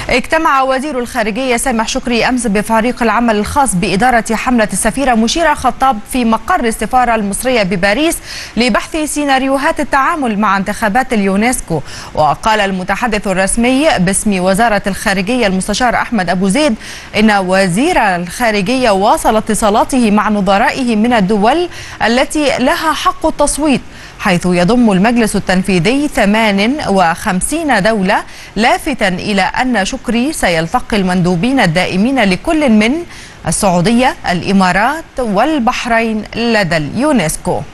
اجتمع وزير الخارجية سامح شكري أمس بفريق العمل الخاص بإدارة حملة السفيرة مشيرة خطاب في مقر السفارة المصرية بباريس لبحث سيناريوهات التعامل مع انتخابات اليونسكو. وقال المتحدث الرسمي باسم وزارة الخارجية المستشار أحمد أبو زيد إن وزير الخارجية واصل اتصالاته مع نظرائه من الدول التي لها حق التصويت، حيث يضم المجلس التنفيذي 58 دولة، لافتا إلى أن شكري سيلتقي المندوبين الدائمين لكل من السعودية، الإمارات والبحرين لدى اليونسكو.